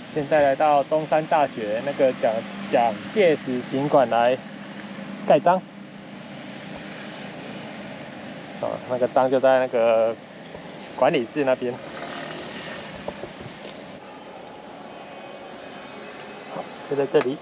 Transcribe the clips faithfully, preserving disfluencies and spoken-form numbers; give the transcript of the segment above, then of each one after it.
现在来到中山大学那个蒋蒋介石行馆来盖章。哦，那个章就在那个管理室那边。好，就在这里。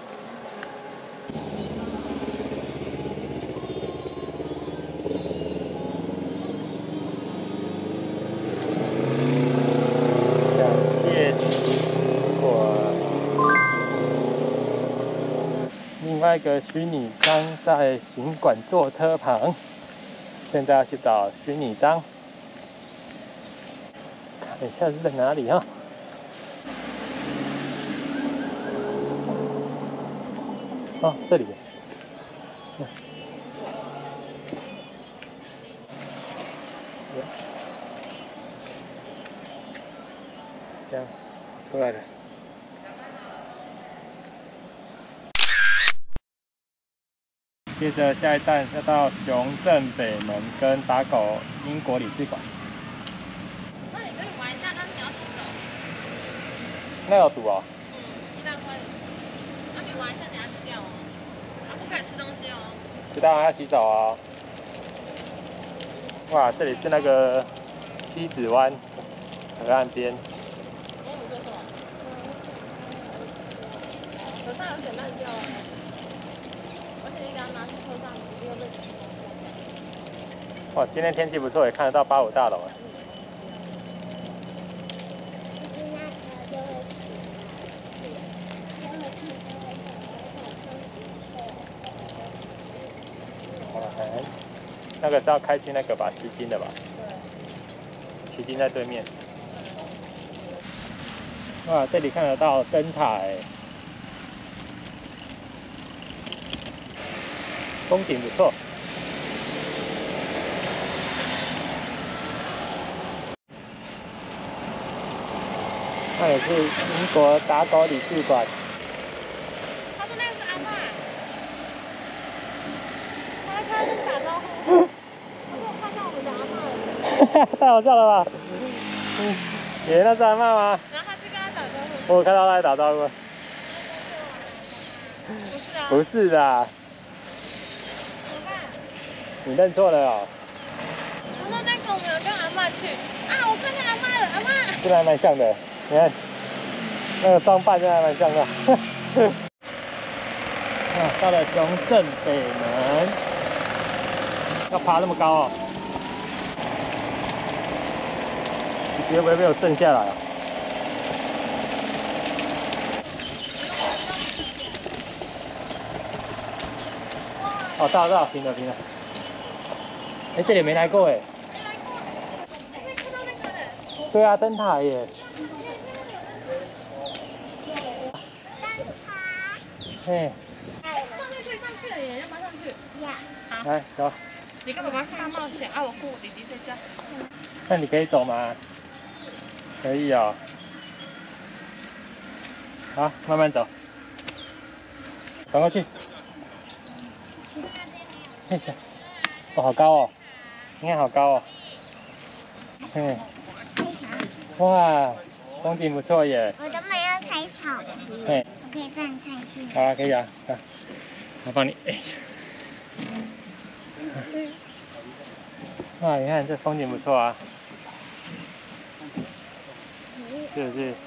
另外一个虚拟章在行馆座车旁，现在要去找虚拟章，看一下是在哪里哈。哦，这里。嗯、这样出来了。 接着下一站要到雄镇北门跟打狗英国领事馆。 那你可以玩一下，但是你要洗手。 那有毒哦。 嗯，一大块。那你玩一下，等下就掉哦。啊，不可以吃东西哦。 知道要洗手哦。哇，这里是那个西子湾河岸边。 哎，你说什么？手上有点烂掉了。 而且你刚拿去车上，直接被洗哇，今天天气不错，也看得到八五大楼哎。嗯，那个是要开去那个吧，旗津的吧？对。旗津在对面。哇，这里看得到灯塔哎。 风景不错，那也是英国打狗领事馆。 他说那个是阿嬷，他在跟我打招呼。他说我看到我们的阿嬷了。 太好笑了吧？嗯，爷那是阿嬷吗？ 然后他去跟他打招呼。 我有看到他在打招呼。 不是啊。 不是的。 你认错了哦。 他说那个我们有跟阿嬷去啊，我看见阿嬷了，阿嬷。 真的还蛮像的，你看那个装扮真的还蛮像的。啊，到了雄镇北门，要爬那么高哦？你别不会被我震下来啊？哦，到了到了，平了平了。 哎，这里没来过哎。 没来过哎，没看到那个的。 对啊，灯塔耶。 灯塔。 哎。 上面可以上去了耶，要不要上去？ 要。 好。 来，走。 你跟爸爸看冒险啊，我顾我弟弟睡觉。 那你可以走吗？可以哦。好，慢慢走。走过去。嘿下。哦，好高哦。 你看好高哦，嗯，哇，风景不错耶。 我都没有踩草皮， 嘿， 我可以这样踩去。 好啊，可以啊，啊，我帮你。哎，哇，你看这风景不错啊，是不是？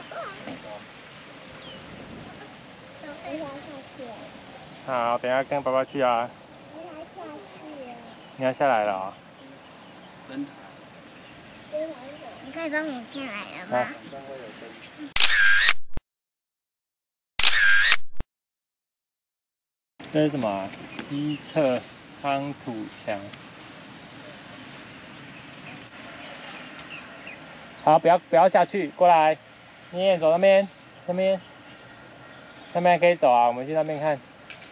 好，等下跟爸爸去啊。你要下来了啊？ 你可以帮我下来了吗？ 这是什么？西侧夯土墙。好，不要不要下去，过来，你也走那边，那边，那边可以走啊，我们去那边看。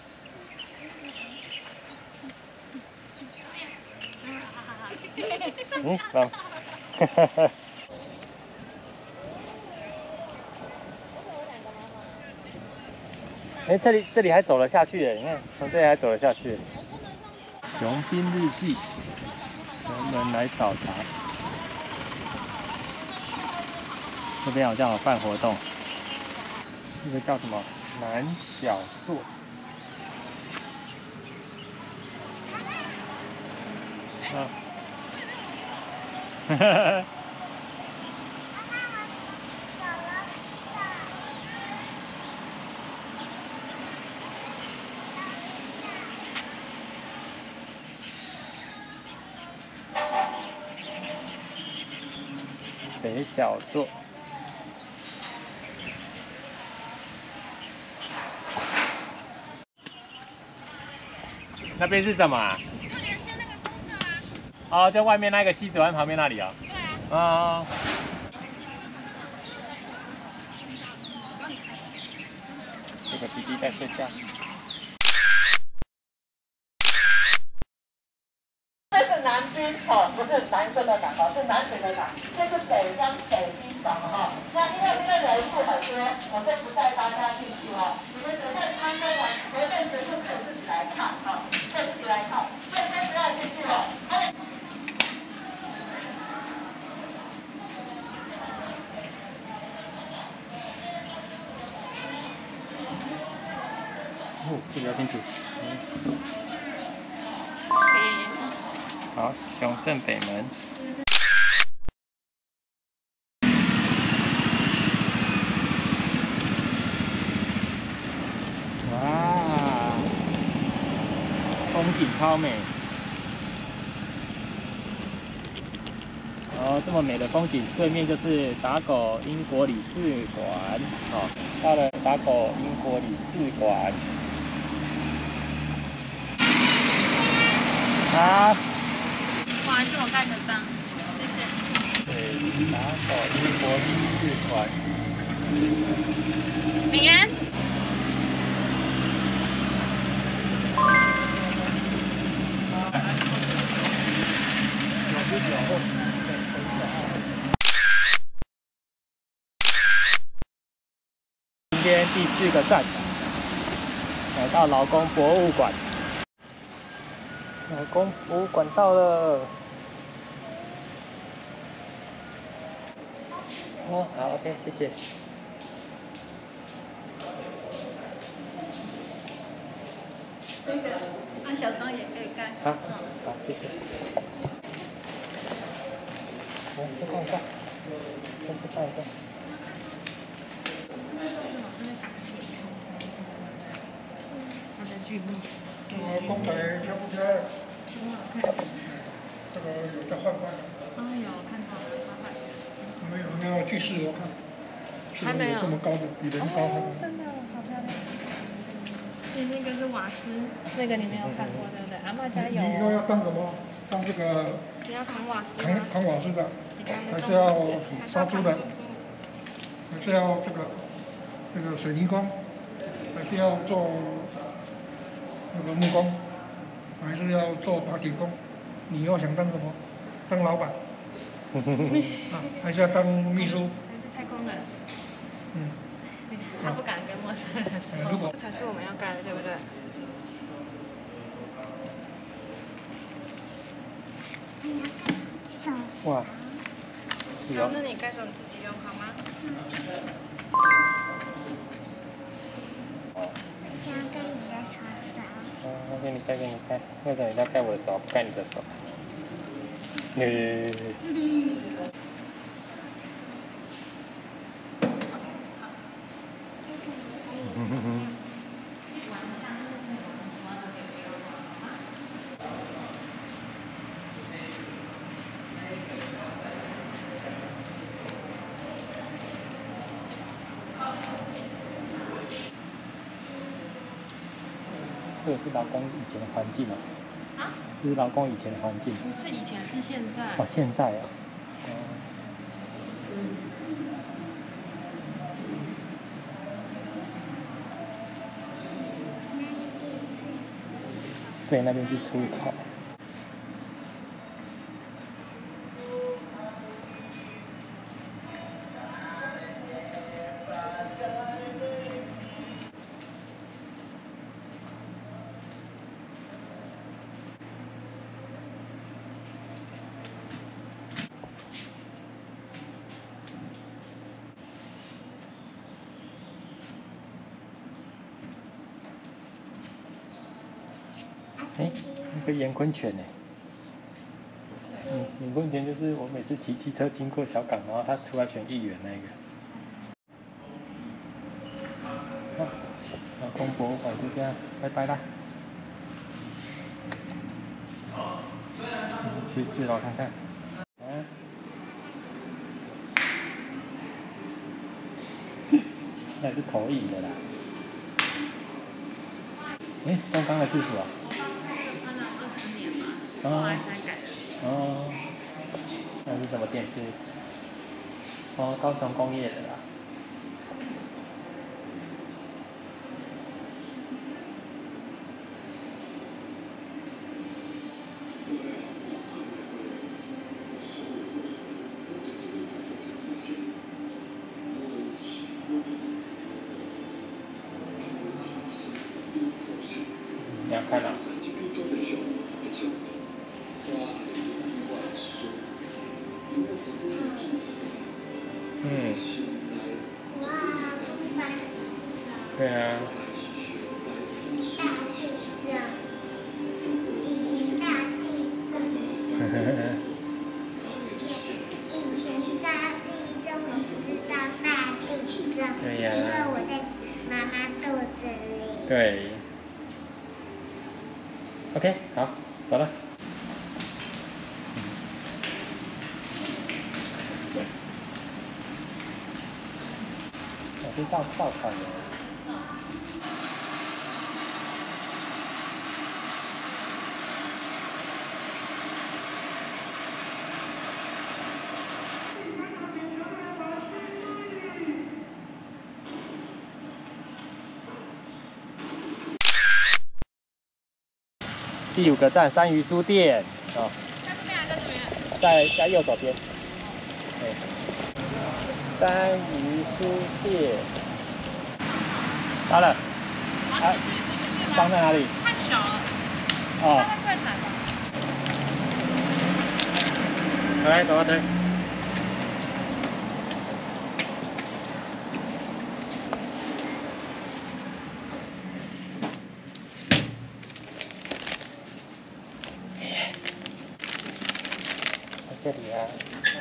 嗯，好。哈哈哈。哎，这里这里还走了下去耶！你看，从这里还走了下去。雄兵日记，人们来找茬。这边好像有办活动。 这个叫什么？南角座。啊。哈哈哈。北角座。那边是什么啊？ 就连接那个公厕啊。 哦，在外面那个西子湾旁边那里啊。 对啊。 啊。这个弟弟在睡觉。 这是南边哦，不是蓝色的港哦，是南水的港。这是北江北滨港哈。那因为这个人数很多，我就不带大家进去了。你们等下参观完，决定结束可以自己来看哈，可以自己来看，所以先不要进去了。 哦，这个要进去。嗯。好，永正北门。哇，风景超美。哦，这么美的风景，对面就是打狗英国领事馆。哦，到了打狗英国领事馆。好。 不好意思，我盖个章，谢谢。 对，打狗英国领事馆。 林安。 今天第四个站，来到劳工博物馆。劳工博物馆到了。哦，好 ，OK， 谢谢。 那个，那小张也可以盖。 好，好，谢谢。来，再看一下，再去看一下。 它的剧目。 这个公仔漂不漂亮？ 很好看。 这个有在换换。 哦，有看到了，八百元。 没有，那要去试我看。 还没有。 这么高的，比人高。 哦，真的好漂亮。对，那个是瓦斯，那个你没有看过，对不对？阿嬷家有。 你以后要当什么？当这个。 你要扛瓦斯扛吗？ 扛瓦斯的，还是要杀猪的，还是要这个这个水泥工，还是要做那个木工，还是要做打铁工？你要想当什么？当老板？啊，还是要当秘书？ 还是太空人？ 嗯。 他不敢跟陌生人说。 如果这才是我们要盖的，对不对？ 哇，是哦。 那你盖时候你自己用好吗？ 这样跟你的手手。 哦，我给你盖，给你盖。为什么你要盖我的手，不盖你的手？你。这个是劳工以前的环境啊。啊？这是劳工以前的环境。 不是以前，是现在。 哦，现在啊。哦。对，那边是出口。 哎，那个盐昆泉呢？嗯，盐昆泉就是我每次骑机车经过小港，然后他出来选议员那个。好，老公博物馆就这样，拜拜啦。去四楼看看。啊。那是投影的啦。哎、欸，中钢的制服啊。 穿了二十年嘛， 哦、 后来才改的。 哦。那是什么电视？哦，高雄工业的啦。你要看啊？嗯。 哇， 对啊。 大地震，以前大地震。 呵呵呵。 以前大地震，我不知道大地震。 对呀、啊。 因为我在妈妈肚子里。 对。OK， 好，走了。我是造造船的。第五个站三余书店哦， 在这边还是在这边？ 在在右手边。对，三余书店到了。 啊， 放在哪里？ 太小了。 哦。 放在柜台吧。 来，走吧，推。这里啊，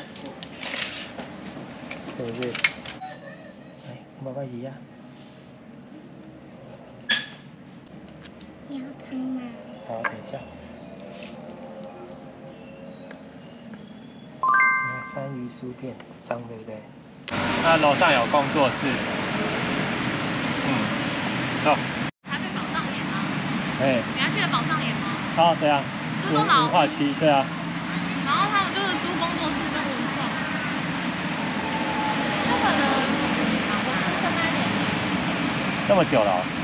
是不是？哎，跟爸爸一样。 你要喷吗？ 好，等一下。你看三余书店，脏对不对？那楼上有工作室。嗯，走。 台北宝藏岩啊。 哎。 你还记得宝藏岩吗？ 哦，对啊。 朱东老文化区，对啊。 然后他们就是租工作室跟文创。这可能，啊，我是在那一点。 这么久了、哦。